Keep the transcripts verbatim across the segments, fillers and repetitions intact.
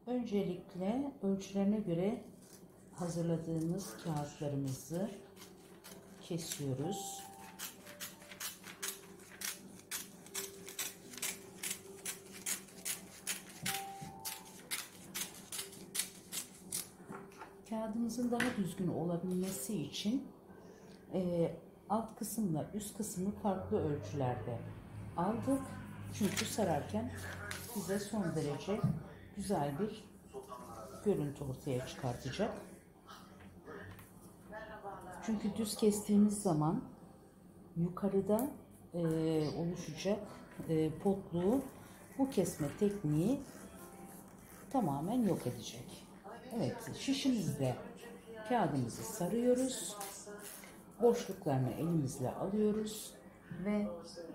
Öncelikle ölçülerine göre hazırladığımız kağıtlarımızı kesiyoruz. Kağıdımızın daha düzgün olabilmesi için e, alt kısımla üst kısmı farklı ölçülerde aldık. Çünkü sararken bize son derece güzel bir görüntü ortaya çıkartacak. Çünkü düz kestiğimiz zaman yukarıda e, oluşacak e, potluğu bu kesme tekniği tamamen yok edecek. Evet, şişimizde kağıdımızı sarıyoruz. Boşluklarını elimizle alıyoruz ve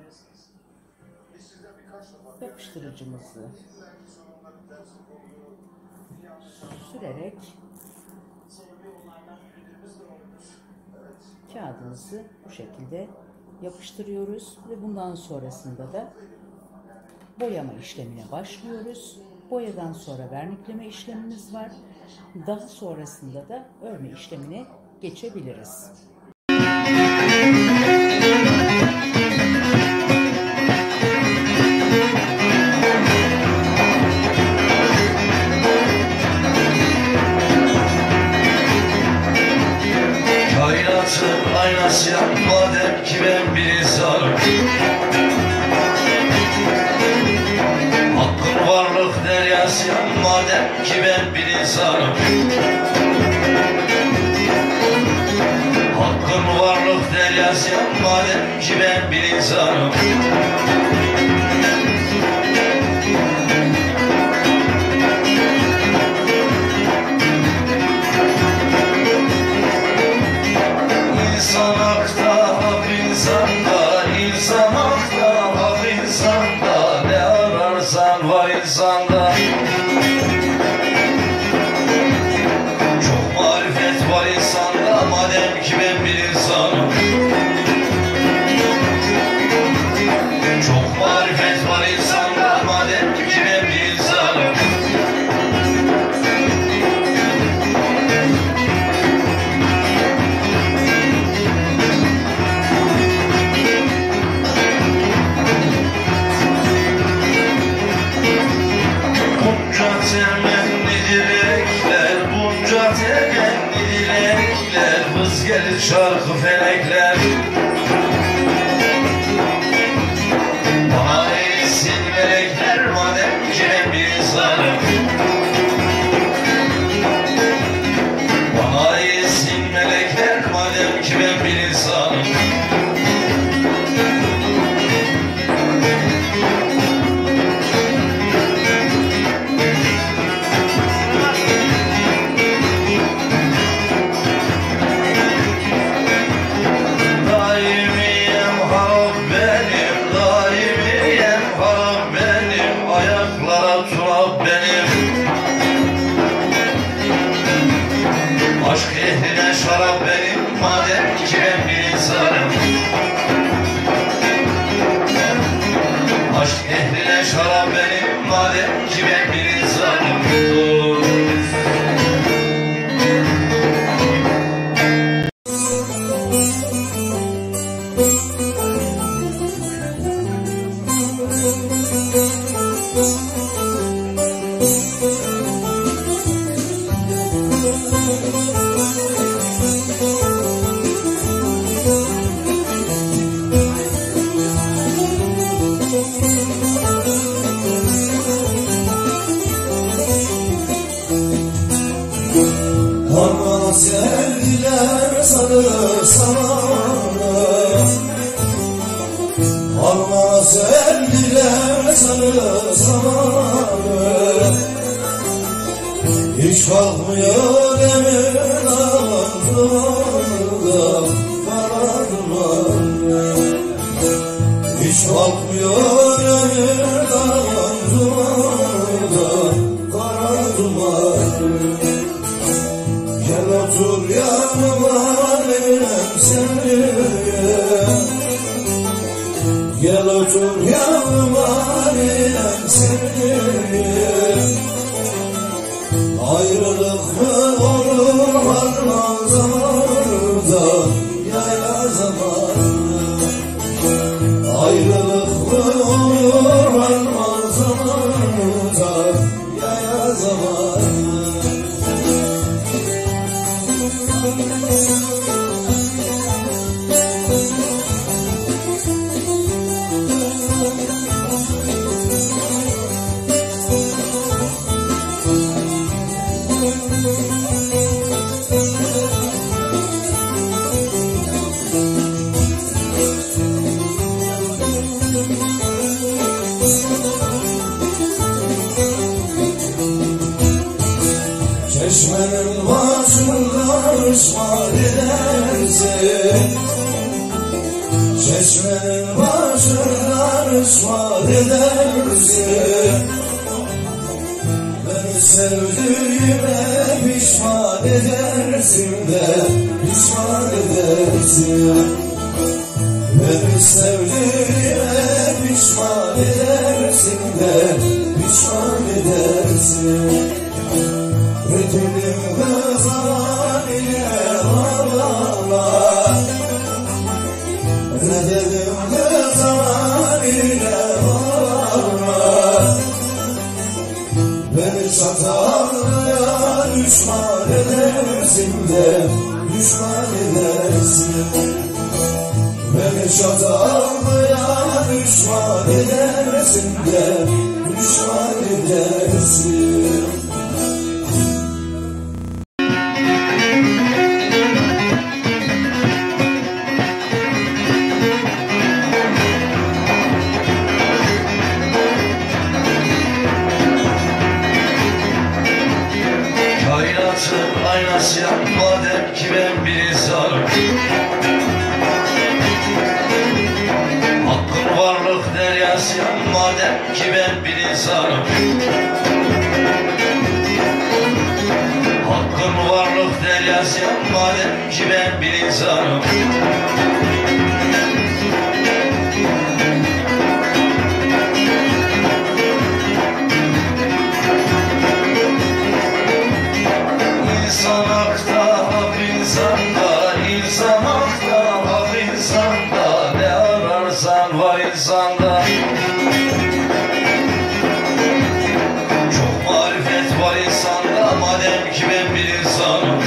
yapıştırıcımızı sürerek kağıdımızı bu şekilde yapıştırıyoruz ve bundan sonrasında da boyama işlemine başlıyoruz. Boyadan sonra vernikleme işlemimiz var. Daha sonrasında da örme işlemine geçebiliriz. Kainatın aynası ya, madem ki ben bir insanım. Hakkın varlık deryası ya, madem ki ben bir insanım. Hakkın varlık deryası ya, madem ki ben bir insanım. İnsan hakta, hak insanda, insan hakta, hak insanda, ne ararsan var insanda. Çok marifet var insanda, madem ki ben bir insanım. Çok marifet var insanda, madem ki ben bir insanım. Bunca temenni dilekler, bunca temenni dilekler, vız gelir şarkı felekler. Bana eğilsin melekler, madem ki ben bir insanım. Bana eğilsin melekler, madem ki ben bir insanım. Aşk ehline şarap benim, madem ki ben bir insanım. Aşk ehline şarap benim, madem ki ben bir insanım. Harman sevgiler sarı samanı, harman sevgiler sarı samanı. Hiç kalkmıyor emin ağzımda kara dumanı. Hiç kalkmıyor emin ağzımda kara dumanı. Gel otur yanıma benim sevgilim, gel otur yanıma benim sevgilim. Çeşmenin başında ışmal edersin, çeşmenin başında ışmal edersin. Beni sevdiğime pişman edersin de, pişman edersin. Beni sevdiğime pişman edersin de, pişman edersin. Ötelimde zaman ile ağlar, ne dedim de zaman ile ağlar. Beni çatallıya düşman edersin de, düşman edersin. Beni çatallıya düşman edersin de, düşman edersin. Kainatın aynasıyam madem ki ben bir insanım. Hakkın varlık deryasıyam madem ki ben bir insanım. Hakkın varlık deryasıyam madem ki ben bir insanım. İnsan hakta, hak insanda, insan hakta, hak insanda. Ne ararsan var insanda. Çok marifet var insanda, madem ki ben bir insanım.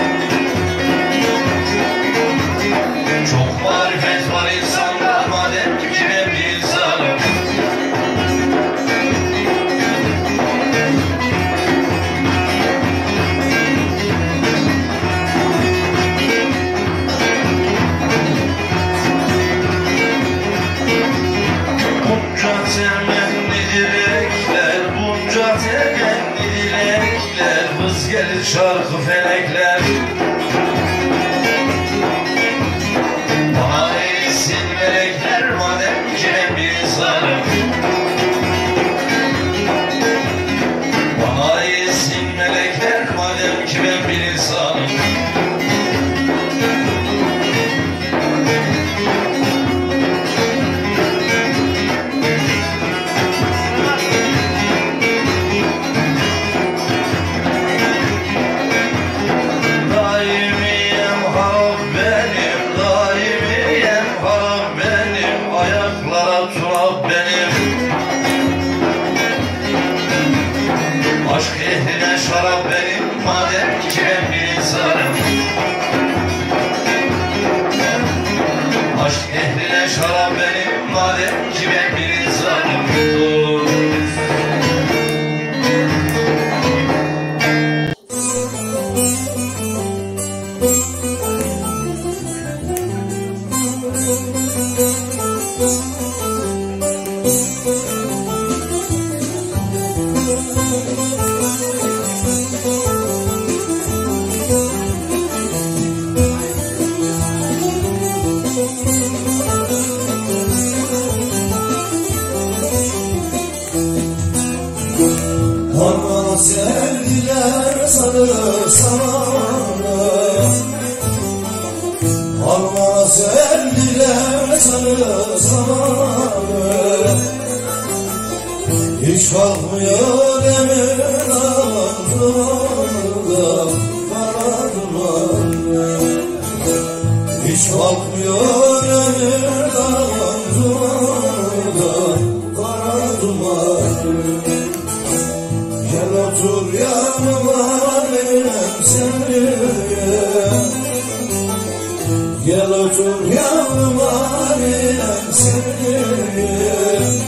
Çok marifet var insanda, madem ki ben bir insanım. Bunca temenni dilekler, bunca temenni dilekler, vız gelir şarkı felekler. Bana eğilsin melekler, madem ki ben bir insanım. Bana eğilsin melekler, madem ki ben bir insanım. Daimiyem harap benim, daimiyem harap benim, ayaklara turap benim. Aşk ehline şarap benim, madem ki ben bir insanım. Aşk ehline şarap benim, madem ki ben bir insanım. Harman sevdiler sarı samanı, harman sevdiler sarı samanı. Hiç kalkmıyor emin ağzımda kara dumanı. Hiç kalkmıyor emin ağzımda kara dumanı. Gel otur yanıma benim sevdiğim, gel otur yanıma benim sevdiğim.